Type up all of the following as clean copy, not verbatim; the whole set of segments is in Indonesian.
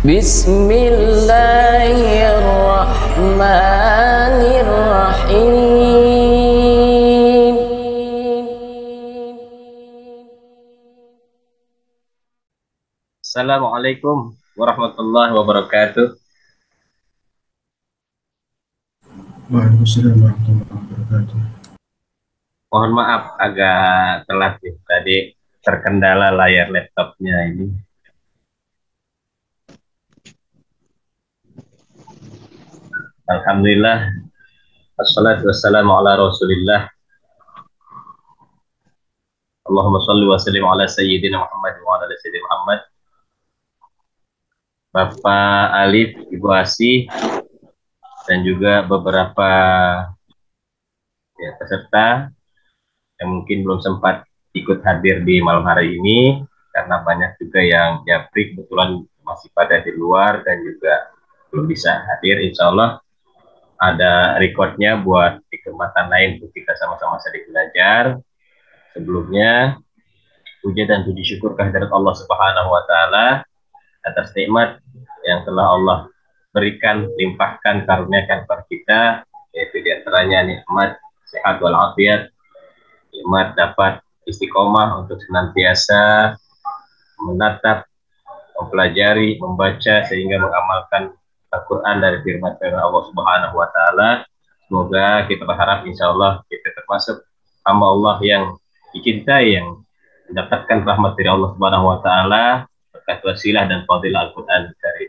Bismillahirrahmanirrahim. Assalamualaikum warahmatullahi wabarakatuh. Waalaikumsalam warahmatullahi wabarakatuh. Mohon maaf agak telat nih. Tadi terkendala layar laptopnya ini. Alhamdulillah. Assalatu wassalamu ala Rasulillah. Allahumma shalli wa sallim ala Sayyidina Muhammad wa ala Sayyidina Muhammad. Bapak Alif, Ibu Asih, dan juga beberapa peserta yang mungkin belum sempat ikut hadir di malam hari ini karena banyak juga yang japri kebetulan masih pada di luar dan juga belum bisa hadir. Insya Allah ada recordnya buat di kesempatan lain untuk kita sama-sama sedikit belajar. Sebelumnya puja dan puji syukur kehadirat Allah Subhanahu wa taala atas nikmat yang telah Allah berikan, limpahkan, karuniakan kepada kita, yaitu diantaranya nikmat sehat walafiat, nikmat dapat istiqomah untuk senantiasa menatap, mempelajari, membaca sehingga mengamalkan Al-Quran dari firman Allah Subhanahu wa taala. Semoga kita berharap insya Allah kita termasuk hamba Allah yang dicintai, yang mendapatkan rahmat dari Allah Subhanahu wa taala berkat wasilah dan fadilah Al-Quran dari.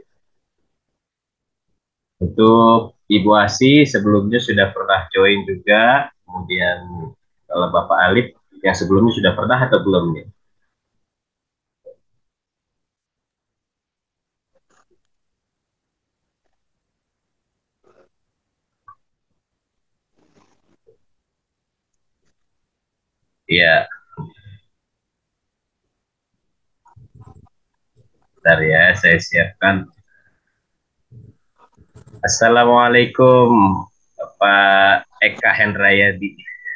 Untuk Ibu Asi sebelumnya sudah pernah join juga, kemudian kalau Bapak Alif yang sebelumnya sudah pernah atau belum nih? Iya, bentar ya, saya siapkan. Assalamualaikum Bapak Eka Hendrayadi.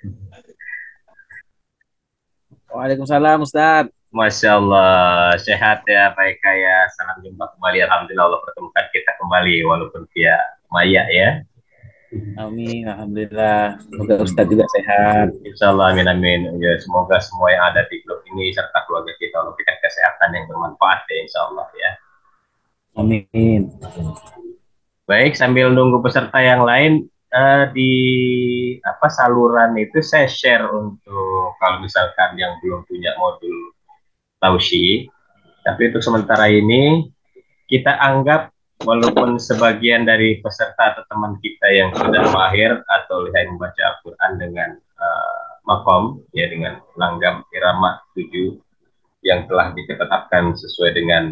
Waalaikumsalam Ustaz. Masya Allah, sehat ya Pak Eka ya. Salam jumpa kembali. Alhamdulillah Allah pertemukan kita kembali walaupun via maya ya. Amin, alhamdulillah. Semoga Ustaz juga sehat. Insya Allah, amin amin. Ya, semoga semua yang ada di grup ini serta keluarga kita Allah berikan kesehatan yang bermanfaat ya Insya Allah ya. Amin. Baik, sambil nunggu peserta yang lain di saluran itu saya share untuk kalau misalkan yang belum punya modul Tausi. Tapi untuk sementara ini kita anggap walaupun sebagian dari peserta atau teman kita yang sudah mahir atau lihai membaca Al-Quran dengan makom, ya dengan langgam irama 7 yang telah ditetapkan sesuai dengan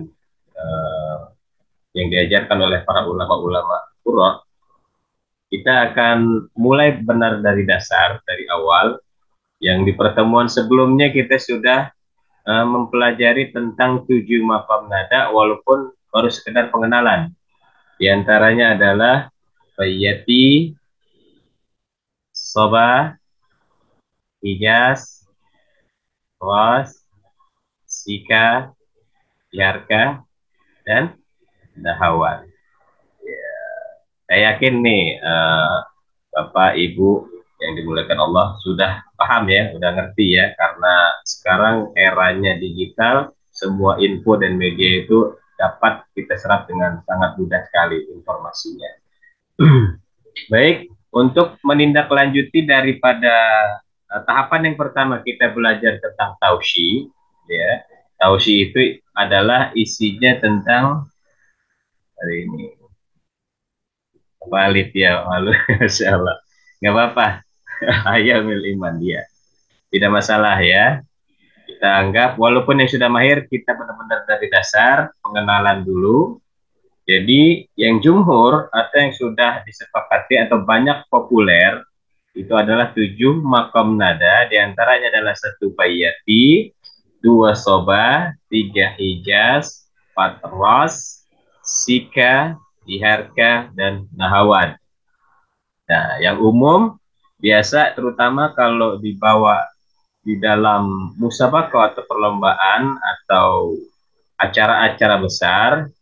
yang diajarkan oleh para ulama-ulama Qur'an, kita akan mulai benar dari dasar, dari awal. Yang di pertemuan sebelumnya kita sudah mempelajari tentang 7 maqam nada walaupun baru sekedar pengenalan. Di antaranya adalah Bayyati, Soba, Hijaz, Was, Sika, Yarka, dan Dahawan. Ya, saya yakin nih Bapak Ibu yang dimuliakan Allah sudah paham ya, sudah ngerti ya, karena sekarang eranya digital, semua info dan media itu dapat kita serap dengan sangat mudah sekali informasinya. Baik, untuk menindaklanjuti daripada tahapan yang pertama kita belajar tentang tausi, ya. Tausi itu adalah isinya tentang hari ini valid ya, malu, Masya Allah. Nggak apa-apa, ayamil iman dia. Tidak masalah ya. Kita anggap walaupun yang sudah mahir kita benar-benar dari dasar pengenalan dulu. Jadi yang jumhur atau yang sudah disepakati atau banyak populer itu adalah 7 makom nada, diantaranya adalah 1 bayati, 2 soba, 3 hijaz, 4 ros, sika, diharka, dan nahawan. Nah, yang umum biasa terutama kalau dibawa di dalam musabaqah atau perlombaan atau acara-acara besar,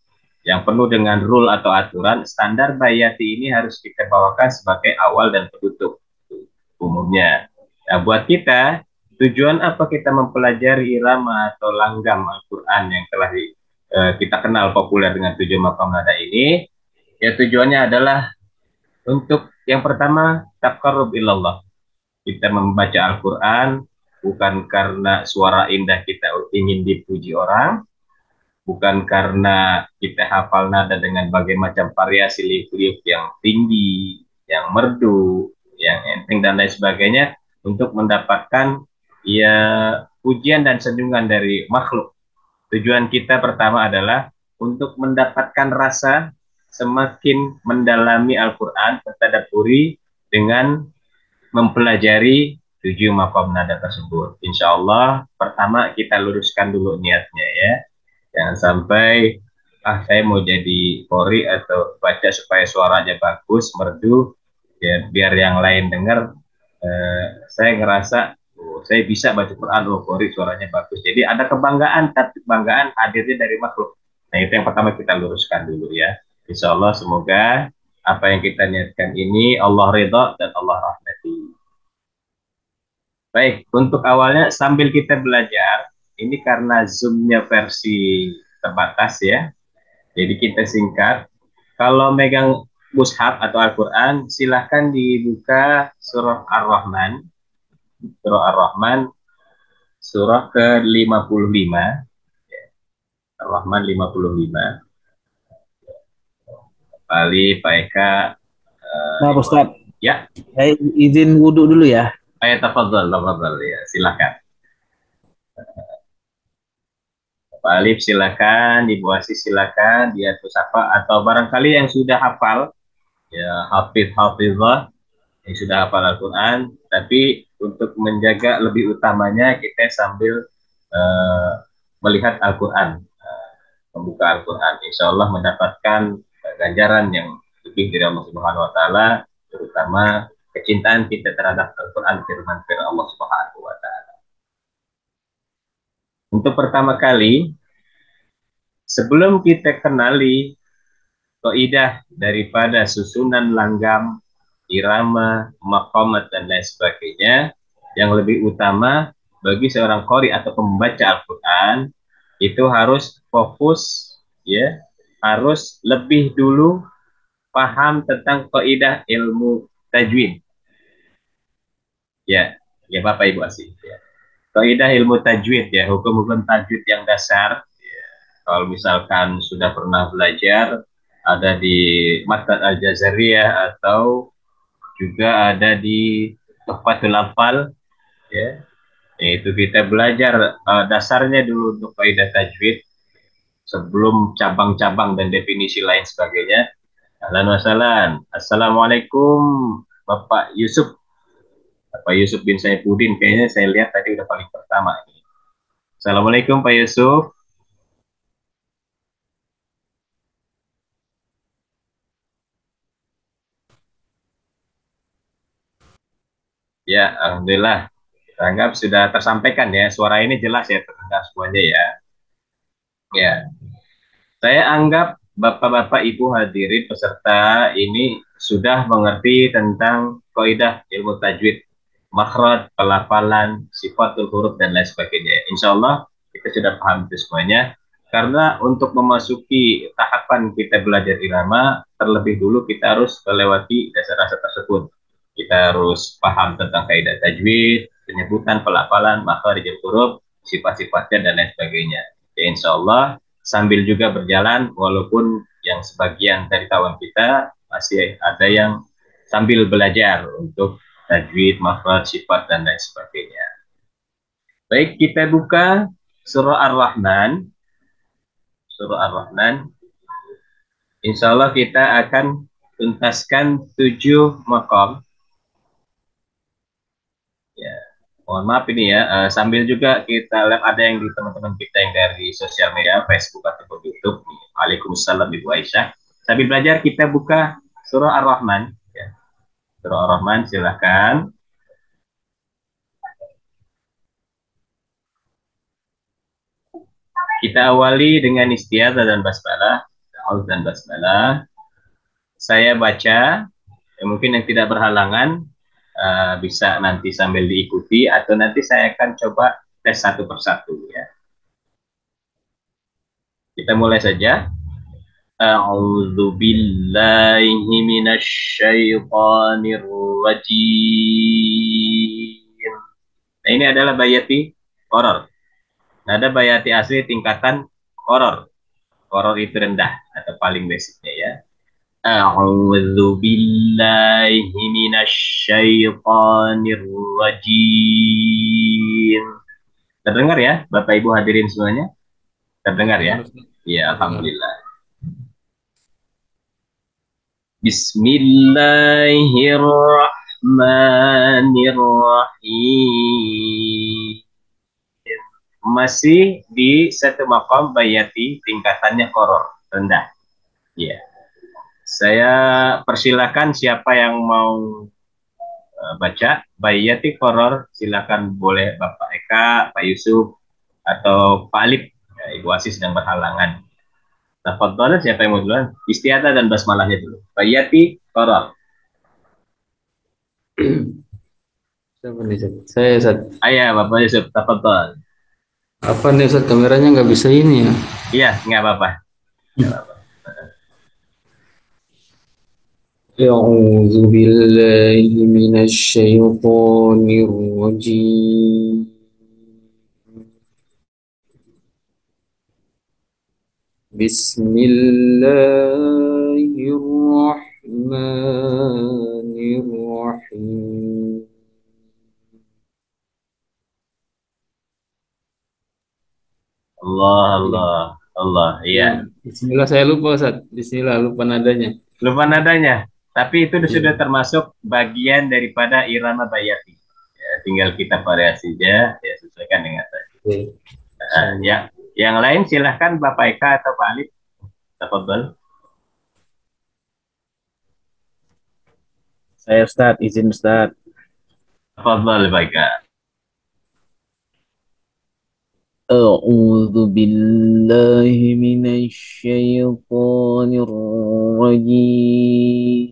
yang penuh dengan rule atau aturan, standar Bayati ini harus kita bawakan sebagai awal dan penutup umumnya. Nah, buat kita, tujuan apa kita mempelajari irama atau langgam Al-Quran yang telah kita kenal populer dengan 7 maqam nada ini? Ya, tujuannya adalah untuk yang pertama, taqarrub ilallah. Kita membaca Al-Quran bukan karena suara indah kita ingin dipuji orang, bukan karena kita hafal nada dengan berbagai macam variasi liuk-liuk yang tinggi, yang merdu, yang enteng dan lain sebagainya untuk mendapatkan ya pujian dan sanjungan dari makhluk. Tujuan kita pertama adalah untuk mendapatkan rasa semakin mendalami Al-Quran, mentadabburi dengan mempelajari 7 maqam nada tersebut. Insya Allah pertama kita luruskan dulu niatnya ya. Jangan sampai saya mau jadi kori atau baca supaya suaranya bagus, merdu, ya, biar yang lain dengar. Saya ngerasa saya bisa baca Quran, kori suaranya bagus. Jadi ada kebanggaan, tapi kebanggaan hadirnya dari makhluk. Nah itu yang pertama kita luruskan dulu ya. Insya Allah semoga apa yang kita niatkan ini Allah ridha dan Allah rahmati. Baik, untuk awalnya sambil kita belajar, ini karena Zoom-nya versi terbatas ya, jadi kita singkat. Kalau megang mushaf atau Al-Quran, silahkan dibuka surah Ar-Rahman, surah Ar-Rahman, surah ke-55, Ar-Rahman 55. Bali, Pak Eka, Nah, Ustadz, ya, saya izin wudhu dulu ya. ayat tafadhal, ya, silahkan. Pak Alif silakan, Ibu Asis silakan, dia tuh apa atau barangkali yang sudah hafal ya hafizah yang sudah hafal Al-Quran, tapi untuk menjaga lebih utamanya kita sambil uh, melihat Al-Quran, membuka Al-Quran, insya Allah mendapatkan ganjaran yang lebih dari Allah Subhanahu Wa Taala, terutama kecintaan kita terhadap Al-Quran, firman Allah Subhanahu Wa Taala. Untuk pertama kali, sebelum kita kenali kaidah daripada susunan langgam, irama, maqamat dan lain sebagainya, yang lebih utama bagi seorang qori atau pembaca Al-Quran itu harus fokus ya, harus lebih dulu paham tentang kaidah ilmu tajwid ya, ya Bapak Ibu Asih ya. Kaidah ilmu tajwid ya, hukum-hukum tajwid yang dasar. Kalau misalkan sudah pernah belajar, ada di Matan Al-Jazariyah atau juga ada di Tuhfatul Hafal ya. Itu kita belajar dasarnya dulu untuk kaidah tajwid sebelum cabang-cabang dan definisi lain sebagainya. Ahlan wa sahlan. Assalamualaikum Bapak Yusuf. Bapak Yusuf bin Saifuddin kayaknya saya lihat tadi udah paling pertama. Assalamualaikum Pak Yusuf. Ya, alhamdulillah. Anggap sudah tersampaikan ya. Suara ini jelas ya terdengar semuanya ya. Ya, saya anggap Bapak-bapak Ibu hadirin peserta ini sudah mengerti tentang kaidah ilmu tajwid, makhraj, pelafalan, sifatul huruf dan lain sebagainya. Insya Allah kita sudah paham itu semuanya. Karena untuk memasuki tahapan kita belajar irama, terlebih dulu kita harus melewati dasar-dasar tersebut. Kita harus paham tentang kaidah tajwid, penyebutan, pelafalan, makhraj, huruf, sifat-sifatnya dan lain sebagainya. Ya, insya Allah sambil juga berjalan, walaupun yang sebagian dari kawan kita masih ada yang sambil belajar untuk tajwid, makhraj, sifat dan lain sebagainya. Baik, kita buka surah Ar-Rahman. Surah Ar-Rahman. Insya Allah kita akan tuntaskan 7 maqam. Ya, mohon maaf ini ya, sambil juga kita lihat ada yang di teman-teman kita yang dari sosial media, Facebook ataupun YouTube. Waalaikumsalam Ibu Aisyah. Sambil belajar kita buka surah Ar-Rahman. Ya. Surah Ar-Rahman silahkan. Kita awali dengan istiadah dan basmalah. A'udzu dan basmalah. Saya baca, ya mungkin yang tidak berhalangan bisa nanti sambil diikuti atau nanti saya akan coba tes satu persatu ya. Kita mulai saja. A'udzu billahi minasy syaithanir rajim. Nah, ini adalah bayati horor. Nah, ada bayati asli tingkatan horor. Horor itu rendah atau paling basicnya ya. A'udzu billahi minasy syaithanir rajim. Terdengar ya, Bapak Ibu hadirin semuanya? Terdengar ya? Dengar, Ustaz. Ya, Dengar. alhamdulillah. Bismillahirrahmanirrahim. Masih di satu maqam bayati tingkatannya koror rendah. Ya, saya persilakan siapa yang mau baca bayati koror, silakan boleh Bapak Eka, Pak Yusuf, atau Pak Alip. Ya, Ibu Asis sedang berhalangan. Tafadhol, siapa yang mau duluan? Istiadah dan basmalahnya dulu. Bayati koror. Siapa nih, Ustaz? Saya, Ustaz. Ayah, Bapak Yusuf, tafadhol. Apa nih, Ustaz? Kameranya nggak bisa ini ya? Iya, nggak apa-apa. Nggak apa-apa. أعوذ بالله من الشيطان الرجيم. بسم الله الرحمن الرحيم. Allah, Ya, Allah, Allah. Iya. ya. Bismillah, saya lupa, Ustaz. Bismillah, lupa nadanya. Lupa nadanya. Tapi itu sudah Ya. termasuk bagian daripada irama bayati. Ya, tinggal kita variasi aja, ya sesuaikan dengan tadi. Oke. Ya, Insyaallah. yang lain silahkan Bapak Eka atau Pak Alif. Tafadhol. Saya Ustadz, izin Ustadz. Tafadhol, Pak Eka. أعوذ بالله من الشيطان الرجيم.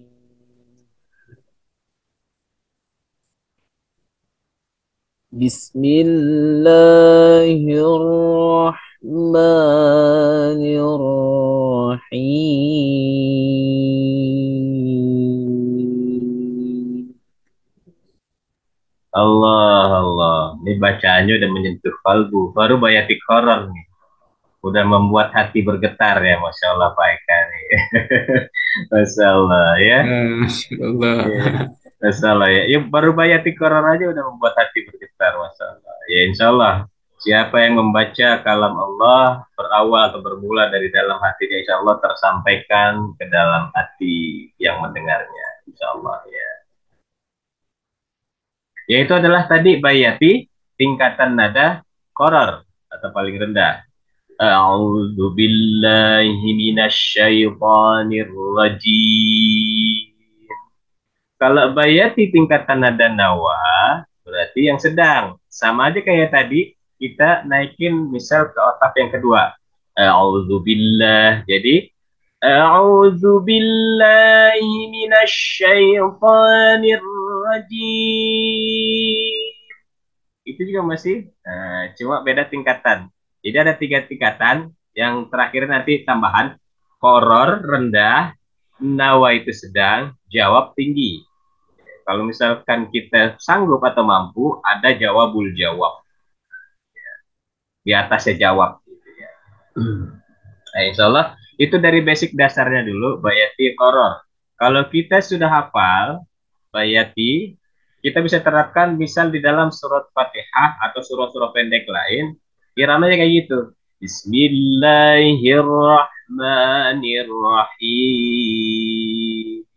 بسم الله الرحمن الرحيم. Allah, Allah. Ini bacaannya udah menyentuh kalbu. Baru bayati koror nih. Udah membuat hati bergetar ya, Masya Allah Pak Eka nih. Masya Allah ya. Masya Allah. Iya. Masya Allah ya. Ya baru bayati koror aja udah membuat hati bergetar, Masya Allah. Ya insya Allah. Siapa yang membaca kalam Allah berawal atau bermula dari dalam hatinya, insya Allah tersampaikan ke dalam hati yang mendengarnya. Insya Allah ya. Yaitu adalah tadi bayati tingkatan nada koror atau paling rendah. A'udzu billahi minasyaitonir rajim. Kalau bayati tingkatan nada nawa, berarti yang sedang. Sama aja kayak tadi, kita naikin misal ke otak yang kedua. A'udzu billah. Jadi, a'udzu billahi minasyaitonir rajim. Itu juga masih cuma beda tingkatan. Jadi ada tiga tingkatan. Yang terakhir nanti tambahan koror rendah, nawa itu sedang, jawab tinggi. Kalau misalkan kita sanggup atau mampu, ada jawabul jawab di atasnya jawab. Gitu ya. Nah, insya Allah itu dari basic dasarnya dulu bayati koror. Kalau kita sudah hafal bayati, kita bisa terapkan misal di dalam surat Fatihah atau surat-surat pendek lain, iramanya kayak gitu. Bismillahirrahmanirrahim.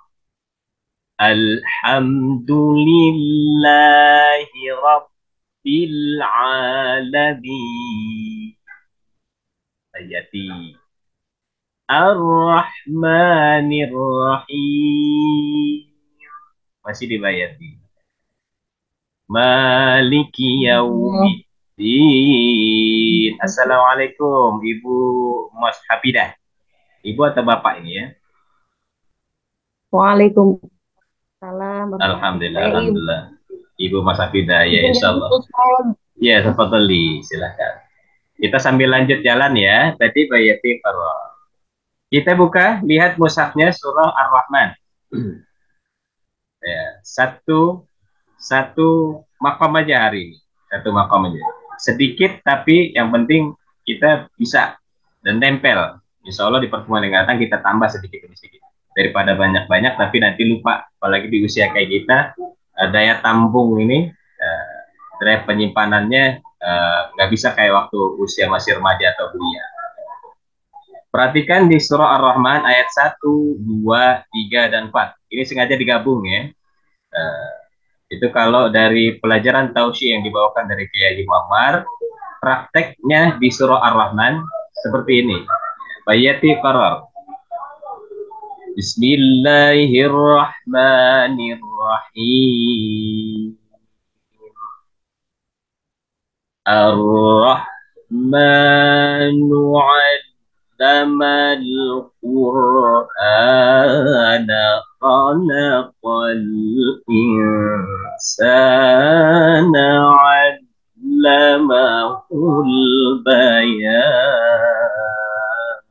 Alhamdulillahi Rabbil Alamin. Bayati. Ar-Rahmanir-Rahim. Masih dibayati. Maliki Yaumiddin. Assalamualaikum Ibu Mas Hafidah. Ibu atau bapak ini ya? Waalaikumsalam warahmatullahi. Alhamdulillah, Saya ibu. alhamdulillah. Ibu Mas Afida, ya Izin insya dari Allah. Ustaz. Ya, tafadhali, silakan. Kita sambil lanjut jalan ya. Tadi bayati farwa. Kita buka, lihat mushafnya surah Ar-Rahman. Ya, satu makom aja hari ini. Satu makom aja. Sedikit tapi yang penting kita bisa dan tempel. Insya Allah di pertemuan yang datang kita tambah sedikit demi sedikit. Daripada banyak-banyak tapi nanti lupa. Apalagi di usia kayak kita, daya tampung ini, daya penyimpanannya nggak bisa kayak waktu usia masih remaja atau belia. Perhatikan di surah Ar-Rahman ayat 1, 2, 3, dan 4. Ini sengaja digabung ya. Uh, itu kalau dari pelajaran tausi yang dibawakan dari Kiai Muammar, prakteknya di surah Ar-Rahman seperti ini. Bayati qarar. Bismillahirrahmanirrahim. Ar-Rahmanu 'allamal Qur'ana khalaqal insana 'allamahul bayan.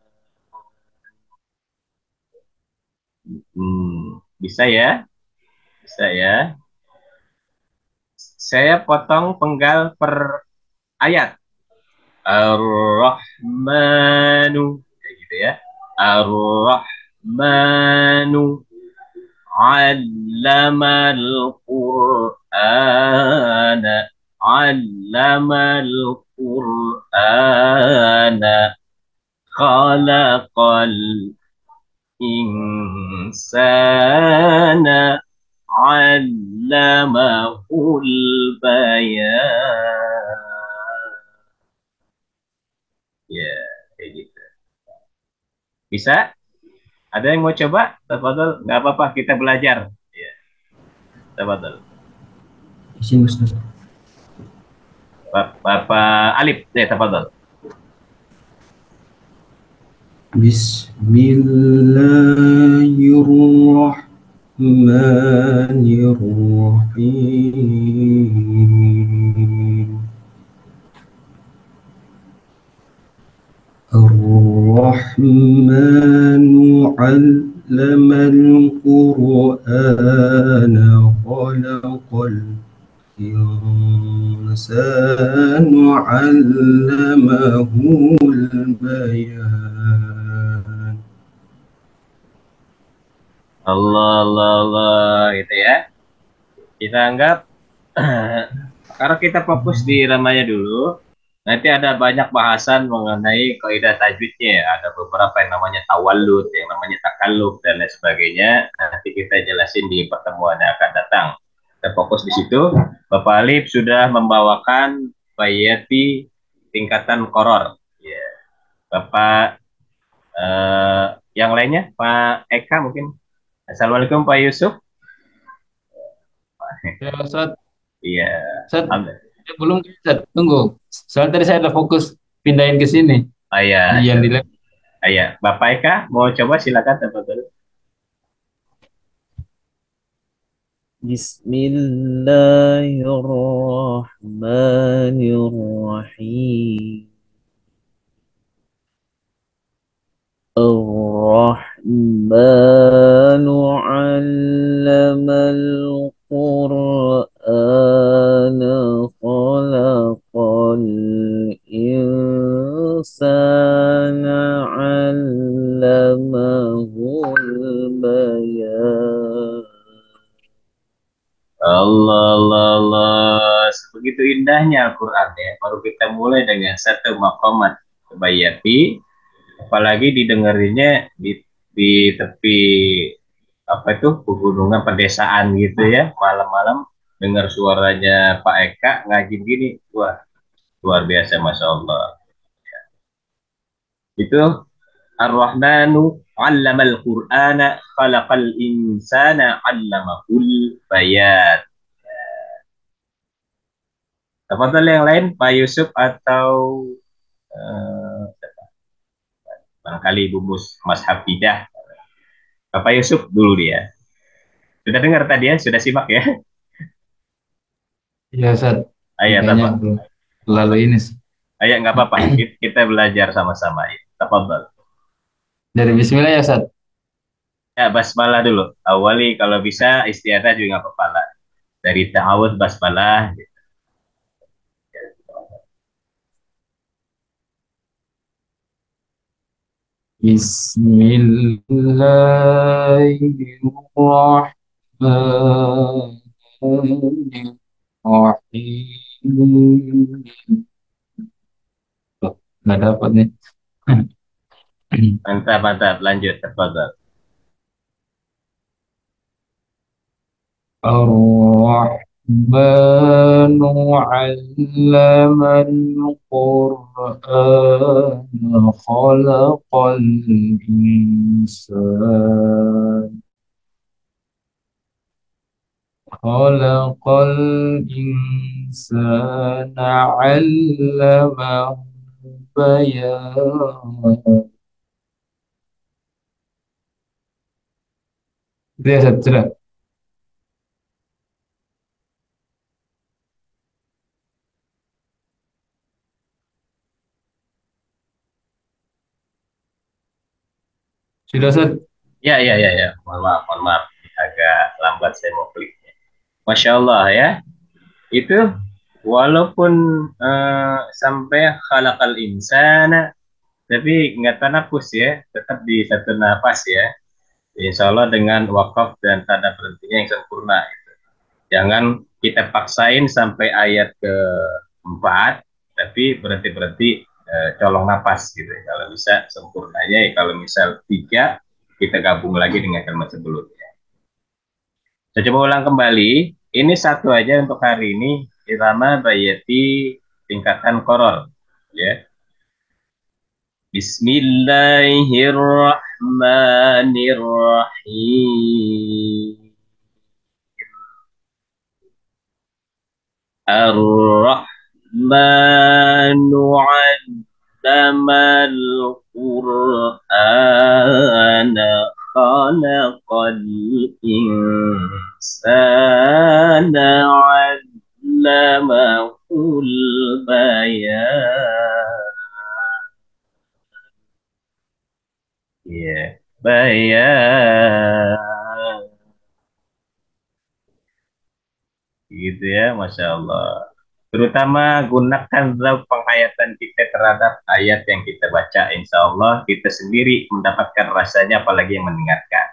Bisa ya? Bisa ya? Saya potong penggal per ayat. Ar-Rahmanu, kayak gitu ya. Ar-Rahmanu 'allamal Qur'ana 'allamal Qur'ana khalaqal insana 'allamahul bayan. Ya, kayak gitu. Bisa? Ada yang mau coba? Tafadhol, nggak apa-apa, kita belajar. Ya, tafadhol. Izin Ustaz. Bapak Alif, ya, tafadhol. Bismillahirrahmanirrahim. Ar-Rahmanu 'allamal Qur'ana khalaqal insanu 'allamahul bayan. Allah, Allah, Allah, gitu ya. Kita anggap kalau kita fokus di ramanya dulu, nanti ada banyak bahasan mengenai kaidah tajwidnya. Ada beberapa yang namanya tawallud, yang namanya takalluf, dan lain sebagainya. Nanti kita jelasin di pertemuan yang akan datang. Kita fokus di situ. Bapak Alif sudah membawakan bayati tingkatan koror. Ya. Bapak yang lainnya, Pak Eka mungkin. Assalamualaikum Pak Yusuf. Ya, Ustaz. Iya. Ustaz, ya, belum Ustaz. Tunggu. Soalnya tadi saya ada fokus pindahin ke sini. Ayah. Di yang di lab. Ayah. Bapak Eka mau coba silakan teman-teman. Bismillahirrahmanirrahim. Ar-Rahmanu 'allamal Qur'ana khalaqal insana 'allamahul bayan. Allah, Allah, Allah. Sebegitu indahnya Al-Quran ya. Baru kita mulai dengan satu maqamat bayati. Apalagi didengarinya di tepi apa itu pegunungan pedesaan gitu ya. Malam-malam dengar suaranya Pak Eka ngaji gini. Wah, luar biasa, Masya Allah. Itu Ar-Rahmanu 'allamal Qur'ana khalaqal insana 'allamahul bayan. Tafadhol yang lain, Pak Yusuf atau uh, barangkali Ibu Mas Hafidah. Bapak Yusuf dulu dia. Sudah dengar tadi ya? Sudah simak ya? Iya, Ustaz. Ayat Kayaknya apa? belum terlalu ini sih. Ayat nggak apa-apa. Kita belajar sama-sama. Ya. Tafadhal. Dari Bismillah ya, Ustaz. Ya, basmalah dulu. Awali kalau bisa istiadah juga nggak apa-apa lah. Dari ta'awud basmalah. Bismillahirrahmanirrahim. Tuh, nggak dapat nih. Mantap, mantap. Lanjut. Tafadhal. الرحمن علم القرآن خلق الإنسان علمه البيان. Itu ya, Ustaz, sudah. Sudah, Ustaz. Ya, ya, ya, ya. Mohon maaf, mohon maaf. Agak lambat saya mau kliknya. Masya Allah ya. Itu walaupun sampai khalaqal insana, tapi nggak tanafus ya. Tetap di satu nafas ya. Insya Allah dengan wakaf dan tanda berhentinya yang sempurna. Jangan kita paksain sampai ayat keempat, tapi berhenti-berhenti colong napas gitu. Kalau bisa sempurnanya, ya kalau misal tiga, kita gabung lagi dengan kalimat sebelumnya. Saya coba ulang kembali. Ini satu aja untuk hari ini. Irama bayati tingkatan korol. Ya. Bismillahirrahmanirrahim. Ar-Rahmanu 'allamal Qur'ana khalaqal insana 'allamahul bayan. Ya, bayan. Gitu ya, Masya Allah. Terutama gunakan dalam penghayatan kita terhadap ayat yang kita baca. Insya Allah kita sendiri mendapatkan rasanya, apalagi yang mendengarkan.